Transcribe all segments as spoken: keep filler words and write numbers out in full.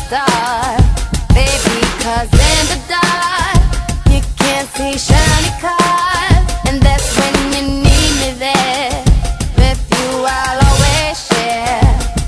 star, baby, 'cause in the dark you can't see shiny cars, and that's when you need me there. With you I'll always share,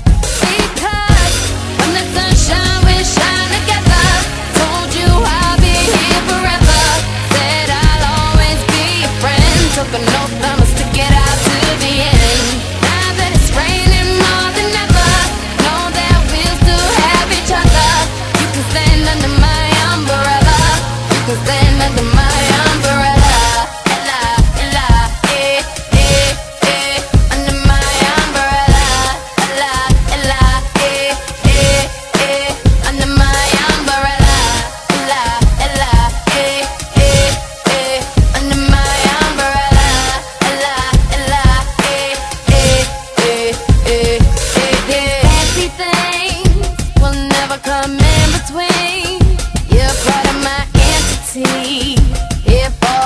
because when the sunshine we shine together. Told you I'll be here forever, said I'll always be your friend. Took an oath I must stick it out to the end. Now that it's raining more than ever, know that we'll still have each other. You can stand under my umbrella, you can stand under my umbrella. Ella, Ella, eh, eh, eh, under my umbrella. Ella, Ella, eh, eh, eh, under my umbrella. Ella, Ella, eh, eh, eh, under my umbrella. Ella, Ella, eh, eh, eh, eh, eh, eh. Fancy things will never come in between. You're part of my entity, here for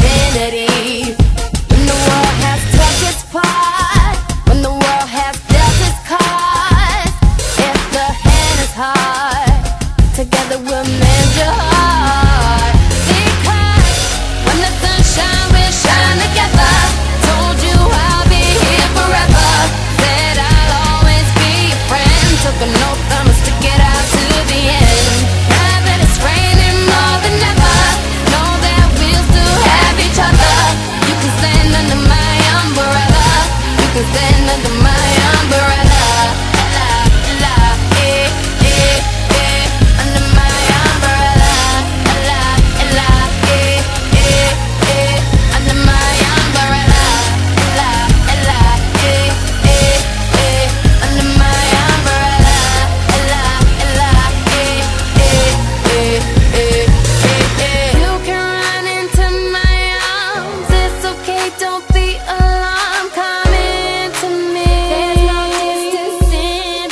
infinity. When the world has took its part, when the world has dealt its cards, if the hand is hard, together we'll mend your heart. Because when the sunshine will shine together. Told you I'll be here forever, said I'll always be your friend. Took an oath I must stick it out to the end. Now that it's raining more than ever, know that we'll still have each other. You can stand under my umbrella, you can stand under my umbrella. Ella, Ella, eh, eh, eh, under my umbrella. Ella, Ella, eh, eh, eh, under my umbrella. Ella, Ella, eh, eh, eh, under my umbrella. Ella, Ella, eh, eh, eh, eh, eh, eh. You can run into my arms, it's okay, don't be alarmed. Come into me, there's no distance in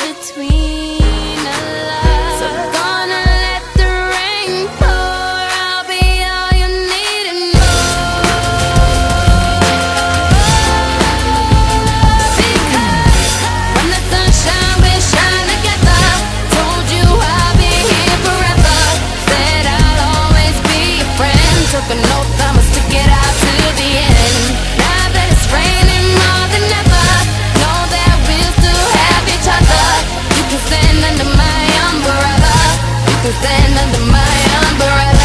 between our love. So gonna let the rain pour, I'll be all you need and more. Because when the sunshine will shine together. Told you I'll be here forever, said I'll always be your friend. Took an oath I must stick it out to the end. Now that it's raining more than ever, know that we'll still have each other. You can stand under my umbrella, you can stand under my umbrella.